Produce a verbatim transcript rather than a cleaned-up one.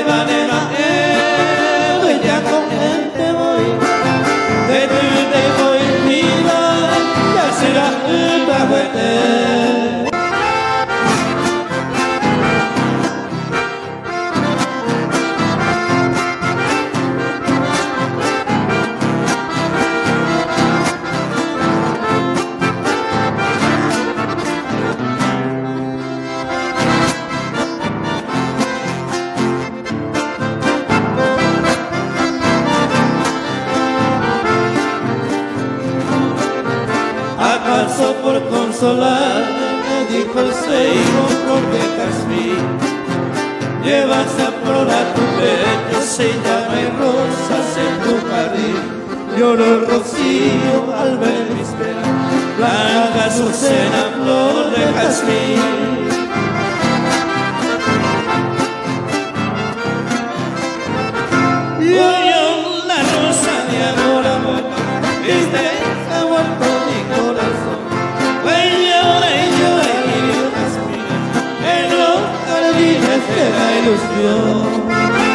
manera eh, ya con él te voy, de ti te voy vida, ya serás una buena. ¿Acaso por consolar me dijo el ceibo flor de jazmín? Llevas a flora tu pecho, se llama y rosas en tu jardín. Lloro el rocío al ver mis penas, blanca azucena, flor de jazmín. Yo, yo, la rosa de amor, amor, viste ha vuelto mi corazón. Huello, huello, y las minas en los jardines de la ilusión.